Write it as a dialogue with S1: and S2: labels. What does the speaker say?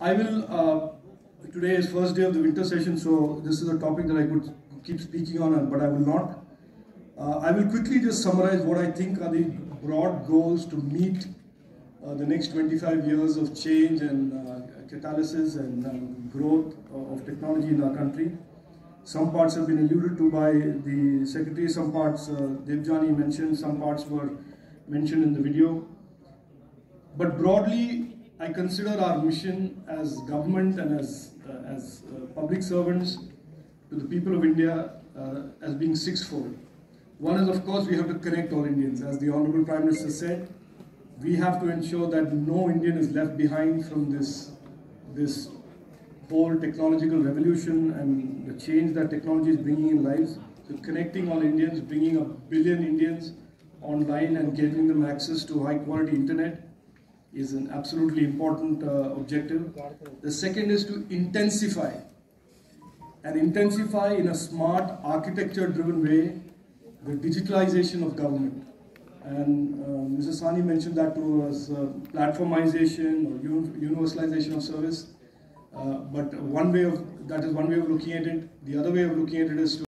S1: I will, today is first day of the winter session, so this is a topic that I could keep speaking on, but I will not. I will quickly just summarize what I think are the broad goals to meet the next 25 years of change and catalysis and growth of technology in our country. Some parts have been alluded to by the Secretary, some parts Debjani mentioned, some parts were mentioned in the video. But broadly, I consider our mission as government and as public servants to the people of India as being sixfold. One is, of course, we have to connect all Indians. As the Honorable Prime Minister said, we have to ensure that no Indian is left behind from this whole technological revolution and the change that technology is bringing in lives. So connecting all Indians, bringing 1 billion Indians online and giving them access to high quality internet is an absolutely important objective. The second is to intensify in a smart architecture driven way the digitalization of government. And Mr. Sani mentioned that to us, platformization or universalization of service. But that is one way of looking at it. The other way of looking at it is to